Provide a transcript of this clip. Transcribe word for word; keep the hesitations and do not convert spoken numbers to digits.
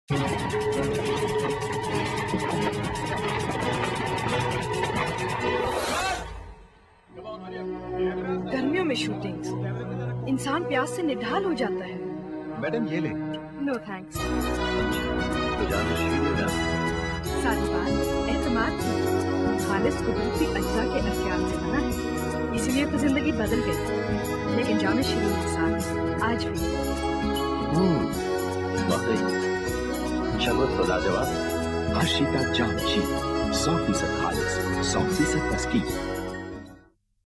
गर्मियों में शूटिंग्स, इंसान प्यास से निढाल हो जाता है। मैडम ये ले। No thanks. सारी बात एतमाद की, खालिस कुदरती अज्जा के अख्तियार से बना है, इसलिए तो जिंदगी बदल गई। लेकिन जान शिरीन के साथ आज भी वाकई शरबत तो लाजवाब। कर्शी का जाम शीर, सौ फीसद खालिस, सौ फीसद तस्कीर।